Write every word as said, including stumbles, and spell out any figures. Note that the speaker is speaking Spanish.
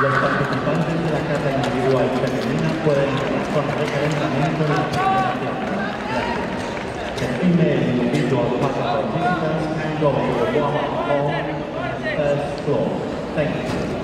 Los participantes de la cata individual femenina pueden entrar con recalentamiento en la primera planta. The female individual cata participants can go to the warm-up hall on the first floor. Thank you.